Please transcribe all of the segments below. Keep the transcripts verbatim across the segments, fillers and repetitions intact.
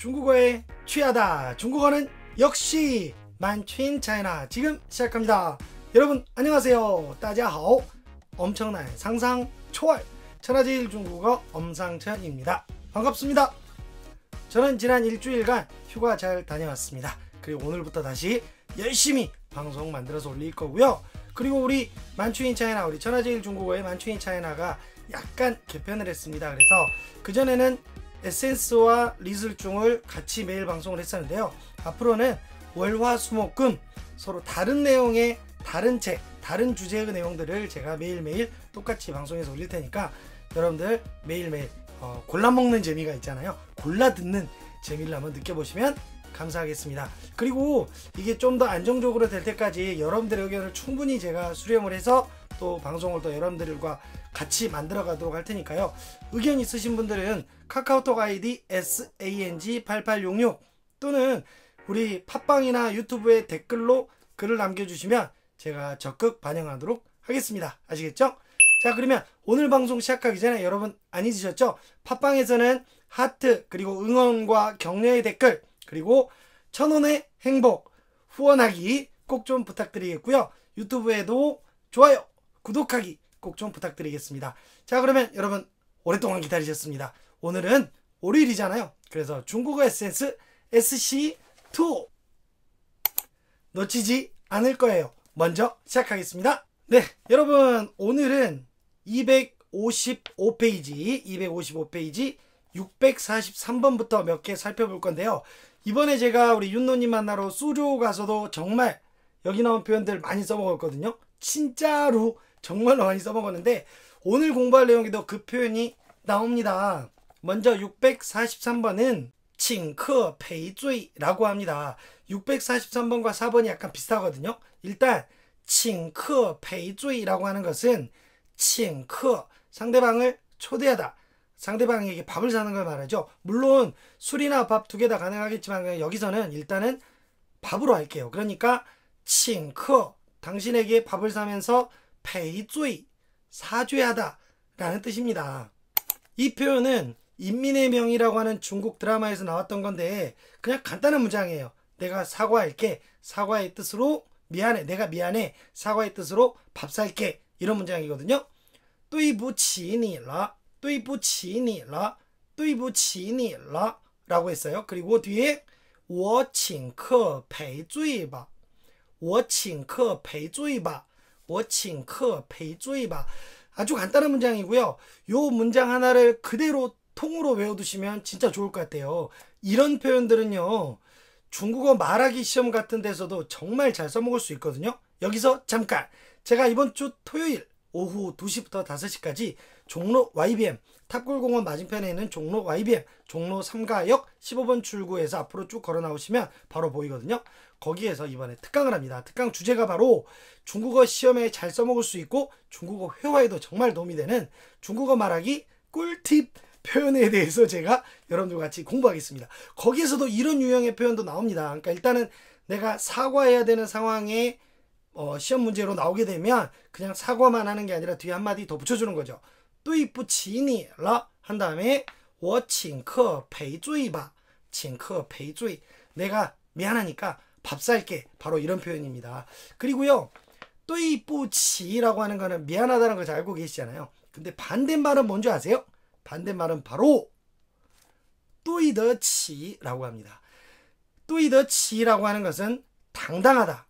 중국어에 취하다. 중국어는 역시 만취인 차이나 지금 시작합니다. 여러분 안녕하세요. 大家好. 엄청난 상상 초월 천하제일 중국어 엄상천입니다. 반갑습니다. 저는 지난 일주일간 휴가 잘 다녀왔습니다. 그리고 오늘부터 다시 열심히 방송 만들어서 올릴 거고요. 그리고 우리 만취인 차이나, 우리 천하제일 중국어의 만취인 차이나가 약간 개편을 했습니다. 그래서 그전에는 에센스와 리슬중을 같이 매일 방송을 했었는데요. 앞으로는 월화수목금 서로 다른 내용의 다른 책, 다른 주제의 내용들을 제가 매일매일 똑같이 방송에서 올릴 테니까 여러분들 매일매일 어, 골라먹는 재미가 있잖아요. 골라듣는 재미를 한번 느껴보시면 감사하겠습니다. 그리고 이게 좀 더 안정적으로 될 때까지 여러분들의 의견을 충분히 제가 수렴을 해서 또 방송을 또 여러분들과 같이 만들어 가도록 할 테니까요. 의견 있으신 분들은 카카오톡 아이디 에스에이엔지 팔팔육육 또는 우리 팟빵이나 유튜브에 댓글로 글을 남겨주시면 제가 적극 반영하도록 하겠습니다. 아시겠죠? 자, 그러면 오늘 방송 시작하기 전에 여러분 안 잊으셨죠? 팟빵에서는 하트, 그리고 응원과 격려의 댓글, 그리고 천원의 행복 후원하기 꼭 좀 부탁드리겠고요. 유튜브에도 좋아요, 구독하기 꼭 좀 부탁드리겠습니다. 자, 그러면 여러분 오랫동안 기다리셨습니다. 오늘은 월요일이잖아요. 그래서 중국어 에센스 에스씨 투 놓치지 않을 거예요. 먼저 시작하겠습니다. 네, 여러분 오늘은 이백오십오 페이지 이백오십오 페이지 육백사십삼 번부터 몇 개 살펴볼 건데요. 이번에 제가 우리 윤노님 만나러 수조 가서도 정말 여기 나온 표현들 많이 써먹었거든요. 진짜로 정말로 많이 써먹었는데 오늘 공부할 내용에도 그 표현이 나옵니다. 먼저 육백사십삼 번은 칭커 페이주이라고 합니다. 육백사십삼 번과 사 번이 약간 비슷하거든요. 일단 칭커 페이주이라고 하는 것은 칭커, 상대방을 초대하다, 상대방에게 밥을 사는 걸 말하죠. 물론 술이나 밥 두 개 다 가능하겠지만 여기서는 일단은 밥으로 할게요. 그러니까 칭커, 당신에게 밥을 사면서 페이주이, 사죄하다 라는 뜻입니다. 이 표현은 인민의 명이라고 하는 중국 드라마에서 나왔던 건데 그냥 간단한 문장이에요. 내가 사과할게, 사과의 뜻으로 미안해, 내가 미안해, 사과의 뜻으로 밥 살게, 이런 문장이거든요. 对不起你了, 对不起你了, 对不起你了 라고 했어요. 그리고 뒤에 我请客赔罪吧, 我请客赔罪吧, 我请客赔罪吧. 아주 간단한 문장이고요. 요 문장 하나를 그대로 통으로 외워두시면 진짜 좋을 것 같아요. 이런 표현들은요, 중국어 말하기 시험 같은 데서도 정말 잘 써먹을 수 있거든요. 여기서 잠깐, 제가 이번 주 토요일 오후 두 시부터 다섯 시까지 종로 와이비엠, 탑골공원 맞은편에 있는 종로 와이비엠, 종로 삼가역 십오 번 출구에서 앞으로 쭉 걸어 나오시면 바로 보이거든요. 거기에서 이번에 특강을 합니다. 특강 주제가 바로 중국어 시험에 잘 써먹을 수 있고 중국어 회화에도 정말 도움이 되는 중국어 말하기 꿀팁 표현에 대해서 제가 여러분들과 같이 공부하겠습니다. 거기에서도 이런 유형의 표현도 나옵니다. 그러니까 일단은 내가 사과해야 되는 상황에 어, 시험 문제로 나오게 되면 그냥 사과만 하는 게 아니라 뒤에 한마디 더 붙여주는 거죠. 对不起你了 한 다음에 我请客赔罪吧, 请客赔罪, 내가 미안하니까 밥 살게, 바로 이런 표현입니다. 그리고요, 对不起라고 하는 거는 미안하다는 걸 잘 알고 계시잖아요. 근데 반대말은 뭔지 아세요? 반대말은 바로 对得起라고 합니다. 对得起라고 하는 것은 당당하다,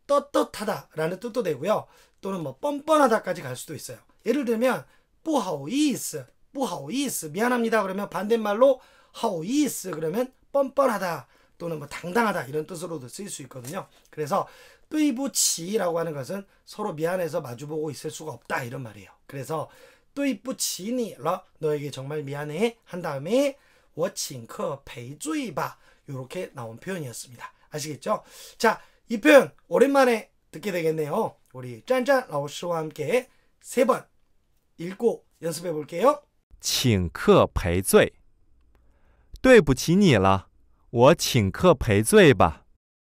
떳떳하다 라는 뜻도 되고요. 또는 뭐 뻔뻔하다까지 갈 수도 있어요. 예를 들면 不好意思, 不好意思, 미안합니다 그러면 반대말로 好意思 그러면 뻔뻔하다 또는 뭐 당당하다 이런 뜻으로도 쓰일 수 있거든요. 그래서 对不起라고 하는 것은 서로 미안해서 마주보고 있을 수가 없다, 이런 말이에요. 그래서 对不起你了, 너에게 정말 미안해 한 다음에 我请客赔罪吧, 이렇게 나온 표현이었습니다. 아시겠죠? 자, 이 표현 오랜만에 듣게 되겠네요. 우리 짠짠 라오스와 함께 세 번 읽고 연습해 볼게요. 请客赔罪对不起你了我请客赔罪吧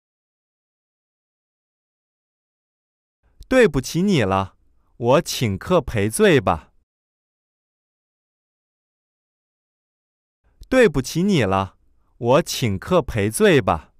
对不起你了我请客赔罪吧对不起你了我请客赔罪吧。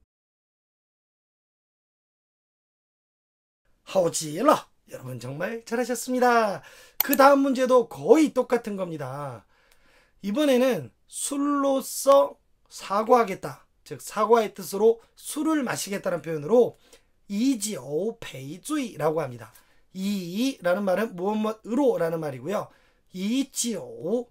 好极了. 여러분 정말 잘하셨습니다. 그 다음 문제도 거의 똑같은 겁니다. 이번에는 술로써 사과하겠다. 즉 사과의 뜻으로 술을 마시겠다는 표현으로 이지오 페이주이라고 합니다. 이라는 말은 무엇 무엇으로 라는 말이고요. 이지오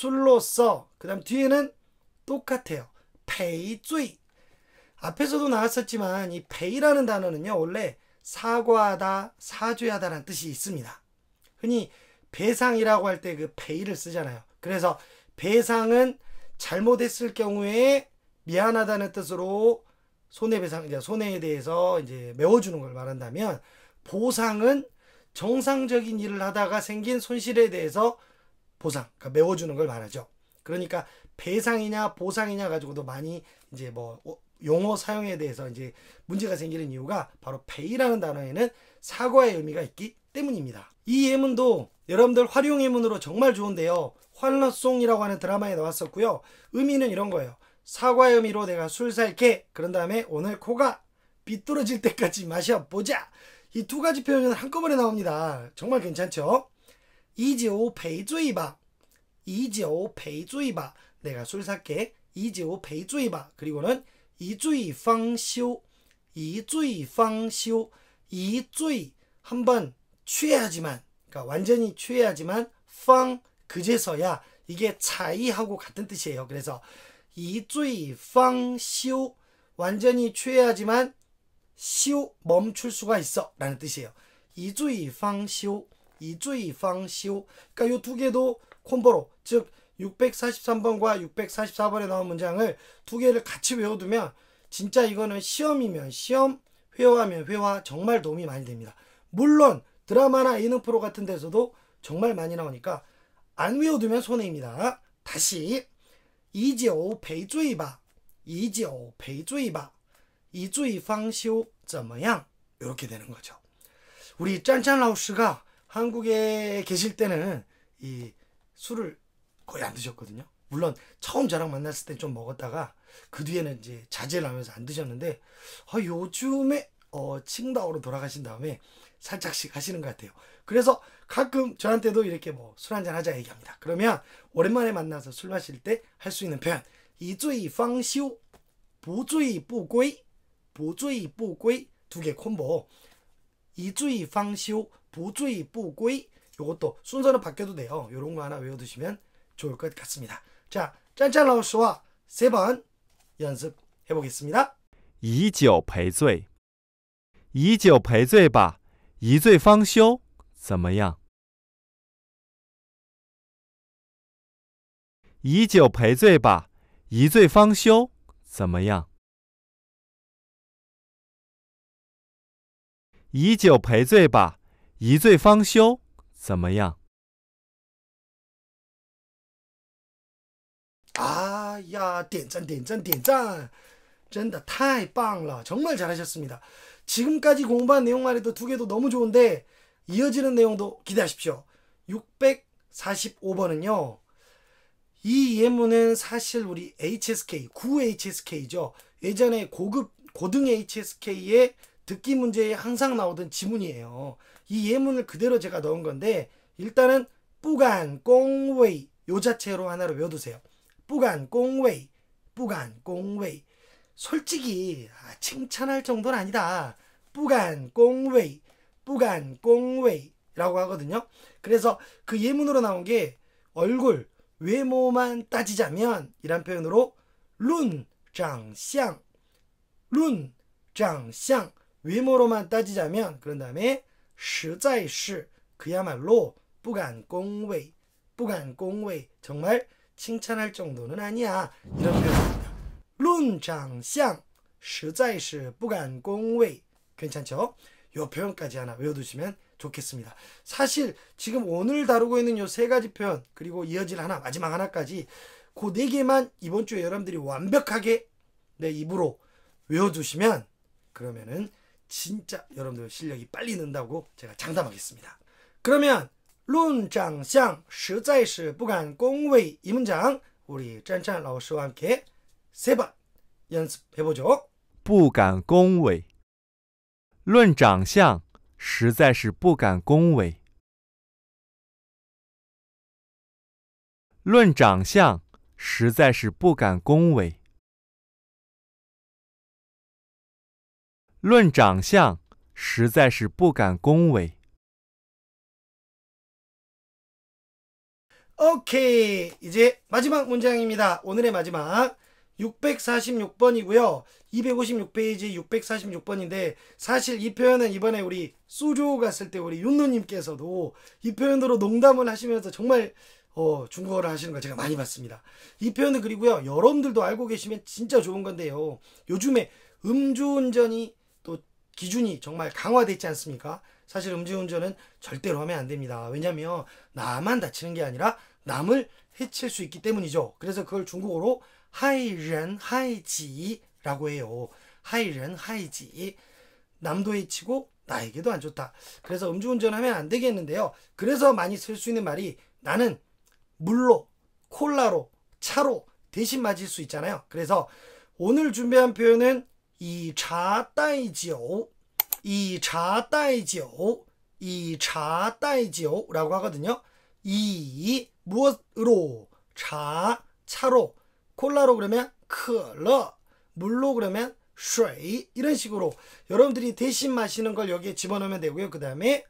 술로써 그 다음 뒤에는 똑같아요. 페이주이. 앞에서도 나왔었지만 이 페이라는 단어는요 원래 사과하다, 사죄하다라는 뜻이 있습니다. 흔히 배상이라고 할 때 그 페이를 쓰잖아요. 그래서 배상은 잘못했을 경우에 미안하다는 뜻으로 손해배상, 이제 손해에 대해서 이제 메워주는 걸 말한다면, 보상은 정상적인 일을 하다가 생긴 손실에 대해서 보상, 그러니까 메워주는 걸 말하죠. 그러니까 배상이냐 보상이냐 가지고도 많이 이제 뭐 용어 사용에 대해서 이제 문제가 생기는 이유가 바로 pay라는 단어에는 사과의 의미가 있기 때문입니다. 이 예문도 여러분들 활용 예문으로 정말 좋은데요. 환러송이라고 하는 드라마에 나왔었고요. 의미는 이런 거예요. 사과의 의미로 내가 술 살게. 그런 다음에 오늘 코가 비뚤어질 때까지 마셔보자. 이 두 가지 표현은 한꺼번에 나옵니다. 정말 괜찮죠? 이지오 페이주이바. 이지오 페이주이바. 내가 술 살게. 이지오 페이주이바. 그리고는 이주이 방쇼. 이주이 방쇼. 이주이 한번 취해야지만, 그러니까 완전히 취해야지만, 팡 그제서야, 이게 차이하고 같은 뜻이에요. 그래서 이주이 방쇼 완전히 취해야지만 쇼 멈출 수가 있어 라는 뜻이에요. 이주이 방쇼, 이주이 방쇼. 그러니까 이 두 개도 콤보로, 즉 육백사십삼 번과 육백사십사 번에 나온 문장을 두 개를 같이 외워두면 진짜 이거는 시험이면 시험, 회화하면 회화 정말 도움이 많이 됩니다. 물론 드라마나 예능 프로 같은 데서도 정말 많이 나오니까 안 외워두면 손해입니다. 다시 이지오 페이주이바. 이지오 페이주이바. 이주이 방쇼 怎么样? 이렇게 되는 거죠. 우리 짠짠 라오스가 한국에 계실 때는 이 술을 거의 안 드셨거든요. 물론 처음 저랑 만났을 때 좀 먹었다가 그 뒤에는 이제 자제를 하면서 안 드셨는데, 아, 요즘에 어, 칭다오로 돌아가신 다음에 살짝씩 하시는 것 같아요. 그래서 가끔 저한테도 이렇게 뭐 술 한잔 하자 얘기합니다. 그러면 오랜만에 만나서 술 마실 때 할 수 있는 표현, 이주이 방쇼, 부주이 부归, 부주이 부归. 두 개 콤보. 이주이 방쇼, 부주이 부归. 요것도 순서는 바뀌어도 돼요. 요런 거 하나 외워두시면 좋을 것 같습니다. 자, 짠짠 라오스와 세 번 연습해 보겠습니다. 以酒赔罪，以酒赔罪吧，一醉方休，怎么样？以酒赔罪吧，一醉方休，怎么样？以酒赔罪吧，一醉方休，怎么样？ 아, 야, 点赞点赞点赞. 真的太棒了. 정말 잘하셨습니다. 지금까지 공부한 내용만 해도 두 개도 너무 좋은데 이어지는 내용도 기대하십시오. 육백사십오 번은요. 이 예문은 사실 우리 에이치에스케이, 구 에이치에스케이죠. 예전에 고급 고등 에이치에스케이의 듣기 문제에 항상 나오던 지문이에요. 이 예문을 그대로 제가 넣은 건데, 일단은 뿌간 꽁웨이 요 자체로 하나로 외워두세요. 뿌간 꽁웨이, 뿌간 꽁웨이. 솔직히 아, 칭찬할 정도는 아니다. 뿌간 꽁웨이, 뿌간 꽁웨이라고 하거든요. 그래서 그 예문으로 나온 게 얼굴, 외모만 따지자면 이란 표현으로 룬, 장샹, 룬, 장샹. 외모로만 따지자면, 그런 다음에 实在是 그야말로 不敢恭维, 不敢恭维 정말 칭찬할 정도는 아니야. 이런 표현입니다. 论长相实在是不敢恭维. 괜찮죠? 이 표현까지 하나 외워두시면 좋겠습니다. 사실 지금 오늘 다루고 있는 이 세 가지 표현, 그리고 이어질 하나, 마지막 하나까지 그 네 개만 이번 주에 여러분들이 완벽하게 내 입으로 외워두시면, 그러면은 진짜 여러분들 실력이 빨리 는다고 제가 장담하겠습니다. 그러면 论长相实在是不敢恭维 이 문장 우리 짠짠 라오스와 함께 세 번 연습해보죠. 不敢恭维。论长相，实在是不敢恭维。论长相，实在是不敢恭维。论长相，实在是不敢恭维。 오케이. 이제 마지막 문장입니다. 오늘의 마지막. 육백사십육 번이고요. 이백오십육 페이지 육백사십육 번인데 사실 이 표현은 이번에 우리 수조 갔을 때 우리 윤노님께서도 이 표현으로 농담을 하시면서 정말 어, 중국어를 하시는 걸 제가 많이 봤습니다. 이 표현은 그리고요. 여러분들도 알고 계시면 진짜 좋은 건데요. 요즘에 음주운전이 또 기준이 정말 강화되어 있지 않습니까? 사실 음주운전은 절대로 하면 안 됩니다. 왜냐면 나만 다치는 게 아니라 남을 해칠 수 있기 때문이죠. 그래서 그걸 중국어로 하이ren 하이지라고 해요. 하이ren 하이지. 남도 해치고 나에게도 안 좋다. 그래서 음주운전하면 안 되겠는데요. 그래서 많이 쓸 수 있는 말이 나는 물로, 콜라로, 차로 대신 마실 수 있잖아요. 그래서 오늘 준비한 표현은 이차 따이지오, 이차 따이지오, 이차 따이지오 라고 하거든요. 이 무엇으로? 차, 차로. 콜라로 그러면 크러, 물로 그러면 슈이. 이런 식으로 여러분들이 대신 마시는 걸 여기에 집어넣으면 되고요. 그 다음에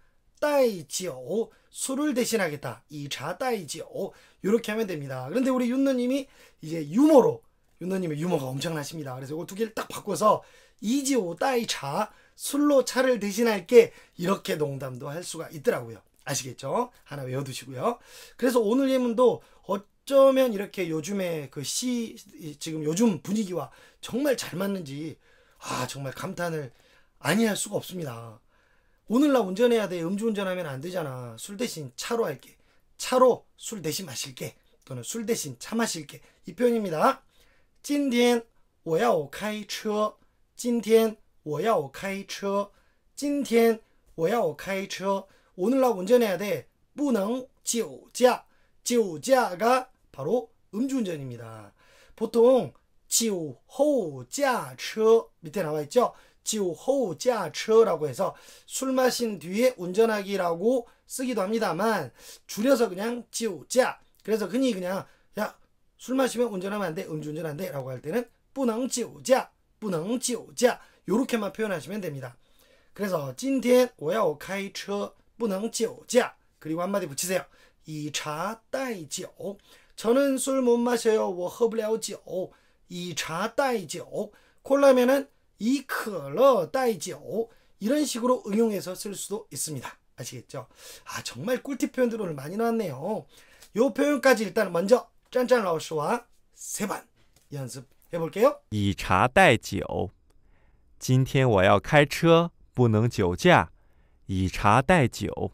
따이지오, 술을 대신하겠다. 이차 따이지오. 이렇게 하면 됩니다. 그런데 우리 윤노님이 이제 유머로, 윤노님의 유머가 엄청나십니다. 그래서 이 두 개를 딱 바꿔서 이지오 따이차, 술로 차를 대신할게. 이렇게 농담도 할 수가 있더라고요. 아시겠죠? 하나 외워두시고요. 그래서 오늘 예문도 어쩌면 이렇게 요즘에 그 시, 지금 요즘 분위기와 정말 잘 맞는지, 아, 정말 감탄을 아니할 수가 없습니다. 오늘 나 운전해야 돼. 음주운전하면 안 되잖아. 술 대신 차로 할게. 차로 술 대신 마실게. 또는 술 대신 차 마실게. 이 표현입니다. 今天我要开车. 今天我要开车. 今天我要开车. 오늘 나 운전해야 돼. 不能酒驾. 酒驾가 바로 음주운전입니다. 보통 酒后驾车 밑에 나와 있죠. 酒后驾车라고 해서 술 마신 뒤에 운전하기라고 쓰기도 합니다만 줄여서 그냥 酒驾. 그래서 흔히 그냥 야, 술 마시면 운전하면 안 돼. 음주운전 안 돼. 라고 할 때는 不能酒驾, 不能酒驾. 요렇게만 표현하시면 됩니다. 그래서 今天我要开车不能酒驾. 그리고 한마디 붙이세요. 이 차 따이酒. 저는 술 못 마셔요. 我喝不了酒. 이 차 따이酒. 콜라면은 이可乐따이酒. 이런 식으로 응용해서 쓸 수도 있습니다. 아시겠죠? 아, 정말 꿀팁 표현들 오늘 많이 나왔네요. 요 표현까지 일단 먼저 짠짠 라오스와 세 번 연습해 볼게요. 以茶代酒。今天我要开车，不能酒驾，以茶代酒。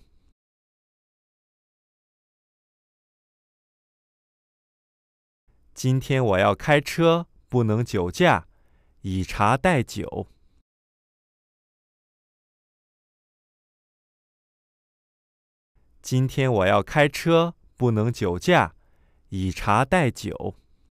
今天我要开车，不能酒驾，以茶代酒。今天我要开车，不能酒驾，以茶代酒。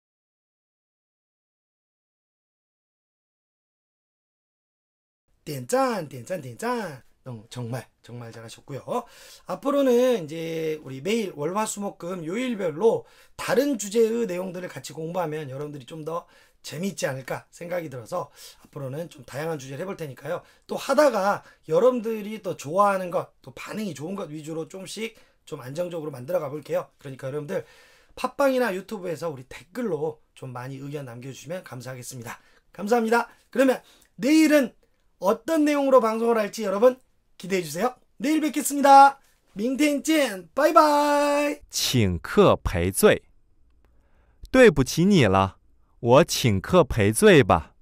点赞点赞点赞. 어, 정말 정말 잘하셨고요. 앞으로는 이제 우리 매일 월화수목금 요일별로 다른 주제의 내용들을 같이 공부하면 여러분들이 좀 더 재미있지 않을까 생각이 들어서 앞으로는 좀 다양한 주제를 해볼 테니까요. 또 하다가 여러분들이 또 좋아하는 것, 또 반응이 좋은 것 위주로 조금씩 좀 안정적으로 만들어 가볼게요. 그러니까 여러분들 팟빵이나 유튜브에서 우리 댓글로 좀 많이 의견 남겨주시면 감사하겠습니다. 감사합니다. 그러면 내일은 어떤 내용으로 방송을 할지 여러분 기대해주세요. 내일 뵙겠습니다. 明天见，拜拜。 请客赔罪。对不起你了，我请客赔罪吧。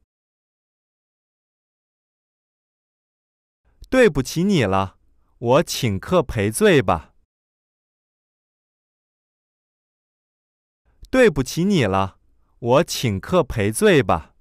对不起你了，我请客赔罪吧。对不起你了，我请客赔罪吧。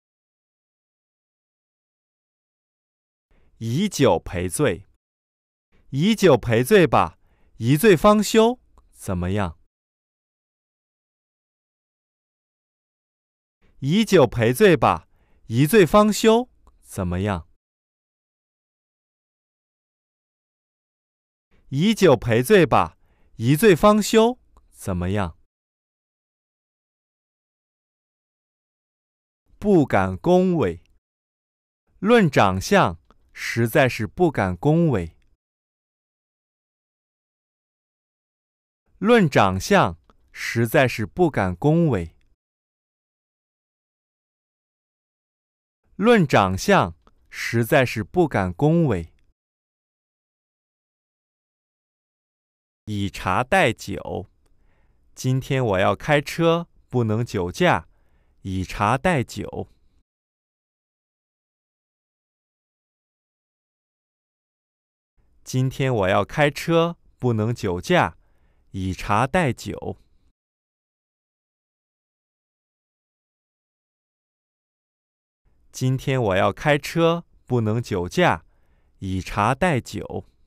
以酒赔罪，以酒赔罪吧，一醉方休，怎么样？ 以酒赔罪吧，一醉方休，怎么样？以酒赔罪吧，一醉方休，怎么样？不敢恭维，论长相，实在是不敢恭维。论长相，实在是不敢恭维。论长相，实在是不敢恭维。以茶代酒，今天我要开车，不能酒驾，以茶代酒。今天我要开车，不能酒驾，以茶代酒。今天我要开车，不能酒驾，以茶代酒。